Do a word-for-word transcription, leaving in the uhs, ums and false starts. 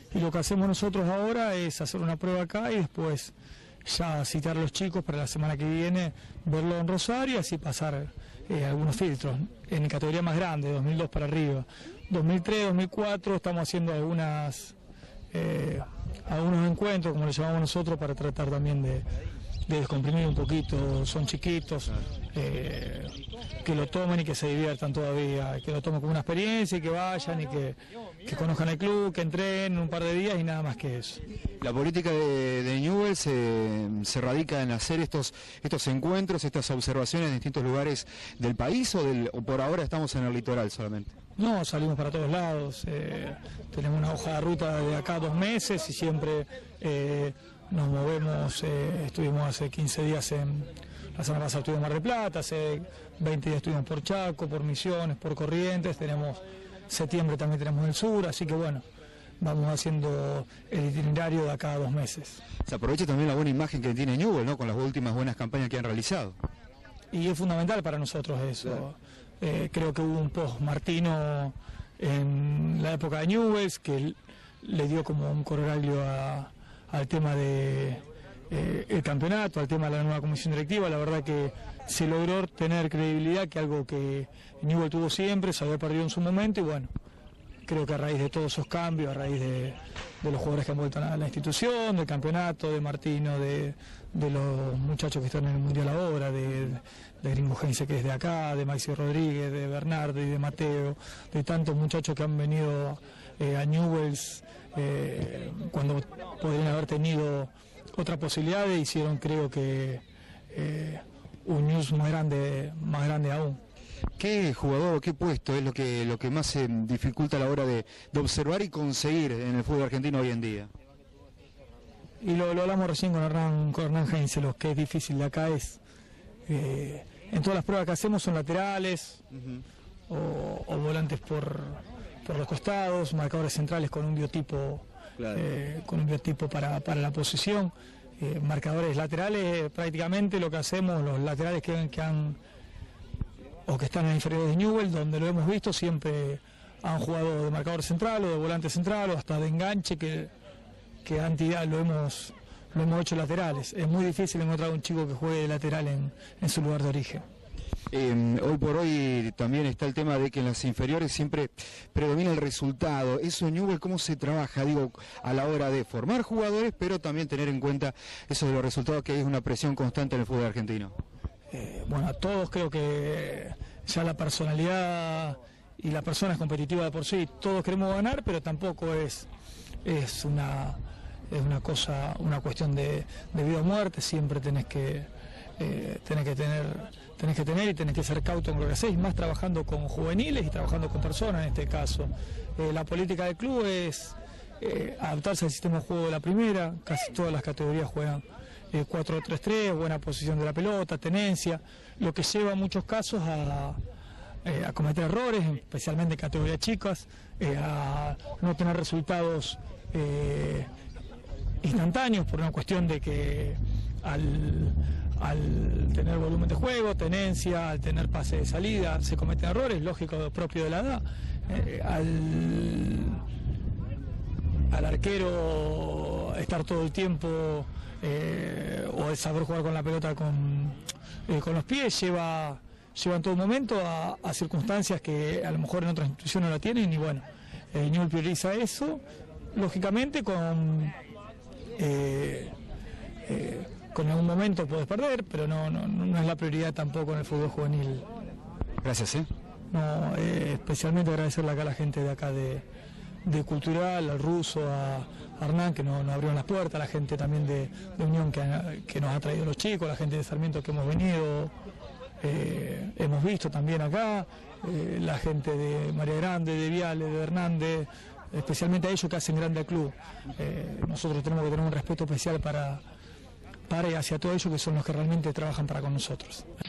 Y lo que hacemos nosotros ahora es hacer una prueba acá y después ya citar a los chicos para la semana que viene, verlo en Rosario y así pasar eh, algunos filtros en categoría más grande, dos mil dos para arriba. dos mil tres, dos mil cuatro estamos haciendo algunas eh, algunos encuentros, como le llamamos nosotros, para tratar también de, de descomprimir un poquito. Son chiquitos, eh, que lo tomen y que se diviertan todavía, que lo tomen como una experiencia y que vayan y que, que conozcan el club, que entrenen un par de días y nada más que eso. La política de, de Newell's se, se radica en hacer estos, estos encuentros, estas observaciones en distintos lugares del país o, del, o por ahora estamos en el litoral solamente. No, salimos para todos lados, eh, tenemos una hoja de ruta de acá a dos meses y siempre eh, nos movemos. Eh, estuvimos hace quince días en, la semana pasada estuvimos en Mar del Plata, hace veinte días estuvimos por Chaco, por Misiones, por Corrientes, tenemos septiembre también tenemos el sur, así que bueno, vamos haciendo el itinerario de acá a dos meses. Se aprovecha también la buena imagen que tiene Newell's, ¿no?, con las últimas buenas campañas que han realizado. Y es fundamental para nosotros eso. Claro. Eh, creo que hubo un post-Martino en la época de Newell's que le dio como un corolario a, al tema de eh, el campeonato, al tema de la nueva comisión directiva. La verdad que se logró tener credibilidad, que algo que Newell's tuvo siempre, se había perdido en su momento y bueno, creo que a raíz de todos esos cambios, a raíz de, de los jugadores que han vuelto a la institución, del campeonato, de Martino, de, de los muchachos que están en el Mundial ahora, de, de Gringo Heinze que es de acá, de Maxi Rodríguez, de Bernardo y de Mateo, de tantos muchachos que han venido eh, a Newell's eh, cuando podrían haber tenido otra posibilidad, e hicieron creo que eh, un news más grande, más grande aún. ¿Qué jugador o qué puesto es lo que lo que más se dificulta a la hora de, de observar y conseguir en el fútbol argentino hoy en día? Y lo, lo hablamos recién con Hernán, con Hernán Heinze, lo que es difícil de acá es, eh, en todas las pruebas que hacemos son laterales, uh-huh. o, o volantes por, por los costados, marcadores centrales con un biotipo, claro. eh, con un biotipo para, para la posición, eh, marcadores laterales, eh, prácticamente lo que hacemos, los laterales que, que han o que están en inferiores de Newell's, donde lo hemos visto, siempre han jugado de marcador central o de volante central o hasta de enganche, que, que antes lo hemos, lo hemos hecho laterales. Es muy difícil encontrar un chico que juegue de lateral en, en su lugar de origen. Eh, hoy por hoy también está el tema de que en las inferiores siempre predomina el resultado. Eso en Newell's, ¿cómo se trabaja? Digo, a la hora de formar jugadores, pero también tener en cuenta eso de los resultados, que es una presión constante en el fútbol argentino. Eh, bueno, a todos creo que ya la personalidad y la persona es competitiva de por sí, todos queremos ganar, pero tampoco es, es, una, es una cosa, una cuestión de, de vida o muerte, siempre tenés que, eh, tenés que tener, tenés que tener y tenés que ser cauto en lo que hacés, más trabajando con juveniles y trabajando con personas en este caso. Eh, la política del club es eh, adaptarse al sistema de juego de la primera, casi todas las categorías juegan Eh, cuatro tres tres, buena posición de la pelota, tenencia, lo que lleva en muchos casos a, eh, a cometer errores, especialmente en categorías chicas, eh, a no tener resultados eh, instantáneos por una cuestión de que al, al tener volumen de juego, tenencia, al tener pase de salida, se cometen errores, lógico, propio de la edad, eh, al, al arquero estar todo el tiempo Eh, o el saber jugar con la pelota con, eh, con los pies lleva, lleva en todo momento a, a circunstancias que a lo mejor en otras instituciones no la tienen y bueno, eh, Newell's prioriza eso, lógicamente con eh, eh, con algún momento puedes perder, pero no, no, no es la prioridad tampoco en el fútbol juvenil. Gracias, ¿eh? No, eh, especialmente agradecerle acá a la gente de acá de de Cultural, al Ruso, a Hernán, que nos, nos abrieron las puertas, a la gente también de, de Unión que, que nos ha traído los chicos, la gente de Sarmiento que hemos venido, eh, hemos visto también acá, eh, la gente de María Grande, de Viale, de Hernández, especialmente a ellos que hacen grande al club. Eh, nosotros tenemos que tener un respeto especial para, para y hacia todos ellos que son los que realmente trabajan para con nosotros.